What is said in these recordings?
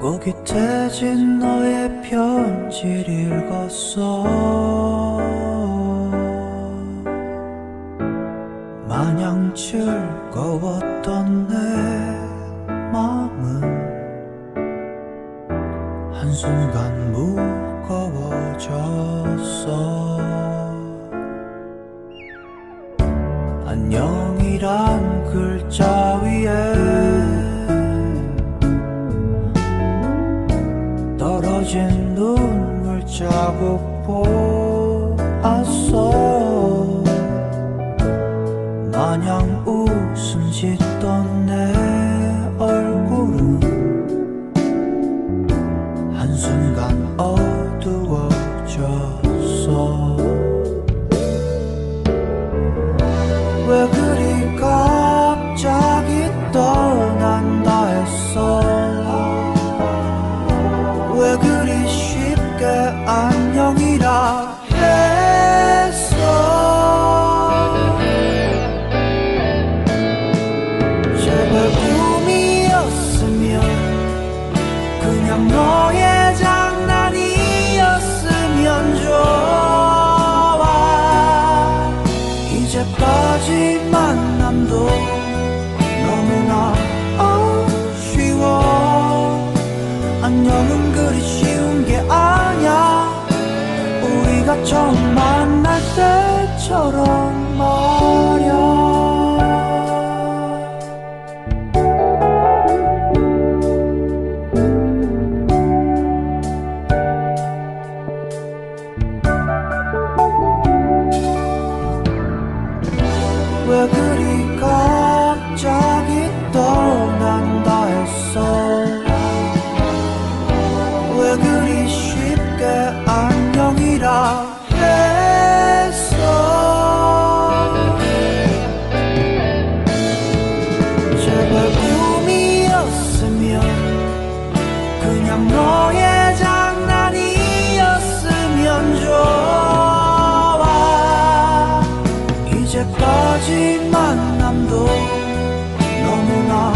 꼬깃해진 너의 편지를 읽었어. 마냥 즐거웠던 내 마음은 한순간 무거워졌어. 안녕이란 글자 위에 떨어진 눈물 자국 보았어. 마냥 웃음 짓던 내 얼굴은 한순간 어두워졌어. 왜 그리 갑자기 떠난다 했어. 왜 그리 쉽게 안녕이라 했어. 제발 꿈이었으면 그냥 너의 장난이었으면 좋아. 이제까지 만남도 너무나 아쉬워. 안녕은 그리 쉬운 게 아냐. 우리가 처음 만날 때처럼 말야. 왜 그리 갑자기 떠난다 했어. 왜 그리 쉽게 안녕이라 했어. 제발 꿈이었으면 그냥 너의 장난이었으면 좋아. 이제까지 만남도 너무나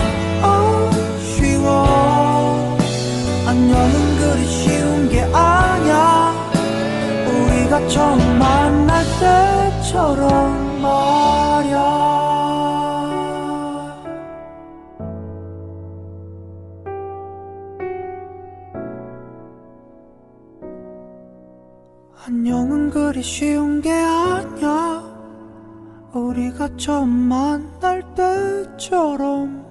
아쉬워. 안녕은 그리 쉬운 게 아냐. 우리가 처음 만날 때처럼 말야. 안녕은 그리 쉬운 게 아냐. 우리가 처음 만날 때처럼